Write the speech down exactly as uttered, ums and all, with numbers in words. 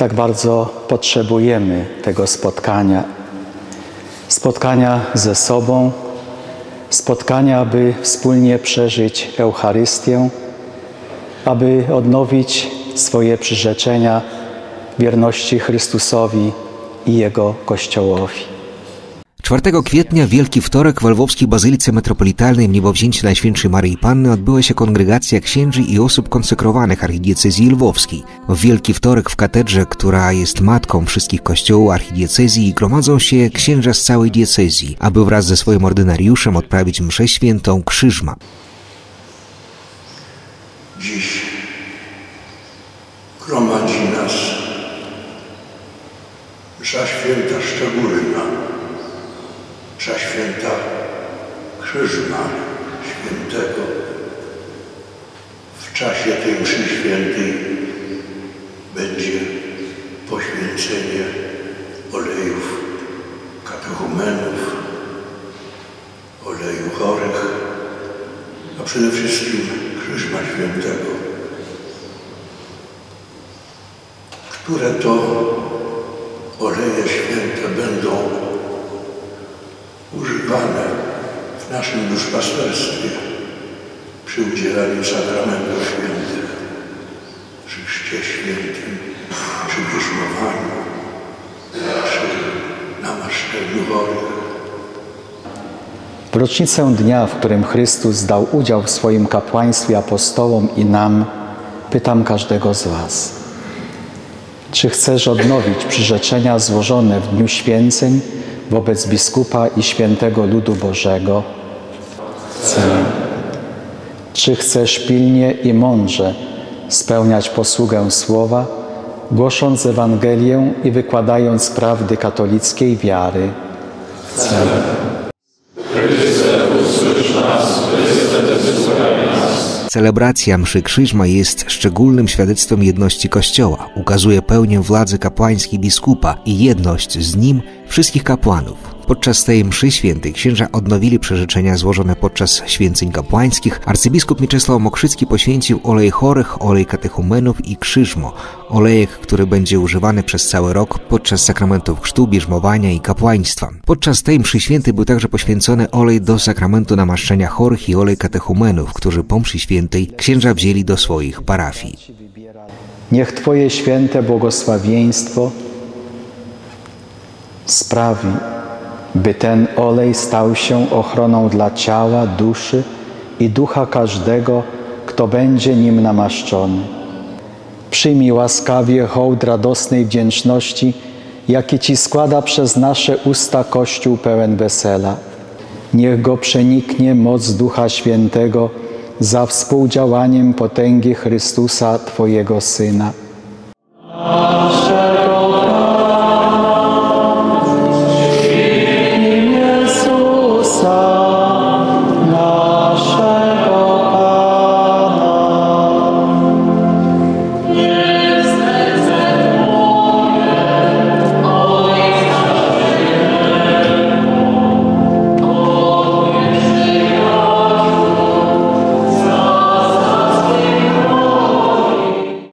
jak bardzo potrzebujemy tego spotkania. Spotkania ze sobą, spotkania, aby wspólnie przeżyć Eucharystię, aby odnowić swoje przyrzeczenia wierności Chrystusowi i Jego Kościołowi. czwartego kwietnia, Wielki Wtorek, w Lwowskiej Bazylice Metropolitalnej w niebowzięcie Najświętszej Maryi Panny odbyła się kongregacja księży i osób konsekrowanych archidiecezji lwowskiej. W Wielki Wtorek w katedrze, która jest matką wszystkich kościołów archidiecezji, gromadzą się księża z całej diecezji, aby wraz ze swoim ordynariuszem odprawić mszę świętą Krzyżma. Dziś gromadzi nas msza święta szczególna, msza święta Krzyżma Świętego. W czasie tej mszy świętej będzie poświęcenie olejów katechumenów, oleju chorych, a przede wszystkim Krzyżma Świętego, które to oleje święte będą używane w naszym duszpasterstwie przy udzielaniu sakramentów świętych, przy chrzcie świętym, przy bierzmowaniu, przy namaszczeniu chorych. W rocznicę dnia, w którym Chrystus dał udział w swoim kapłaństwie apostołom i nam, pytam każdego z was: czy chcesz odnowić przyrzeczenia złożone w dniu święceń wobec biskupa i świętego ludu Bożego? Chcę. Czy chcesz pilnie i mądrze spełniać posługę Słowa, głosząc Ewangelię i wykładając prawdy katolickiej wiary? Chcę. Celebracja mszy Krzyżma jest szczególnym świadectwem jedności Kościoła. Ukazuje pełnię władzy kapłańskiej biskupa i jedność z nim wszystkich kapłanów. Podczas tej mszy świętej księża odnowili przyrzeczenia złożone podczas święceń kapłańskich. Arcybiskup Mieczysław Mokrzycki poświęcił olej chorych, olej katechumenów i krzyżmo, olejek, który będzie używany przez cały rok podczas sakramentów chrztu, bierzmowania i kapłaństwa. Podczas tej mszy świętej był także poświęcony olej do sakramentu namaszczenia chorych i olej katechumenów, którzy po mszy świętej księża wzięli do swoich parafii. Niech Twoje święte błogosławieństwo sprawi, by ten olej stał się ochroną dla ciała, duszy i ducha każdego, kto będzie nim namaszczony. Przyjmij łaskawie hołd radosnej wdzięczności, jaki Ci składa przez nasze usta Kościół pełen wesela. Niech go przeniknie moc Ducha Świętego za współdziałaniem potęgi Chrystusa, Twojego Syna.